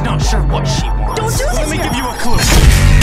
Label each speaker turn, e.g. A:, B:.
A: She's not sure what she wants.
B: Don't do this
A: Let me
B: here.
A: give you a clue.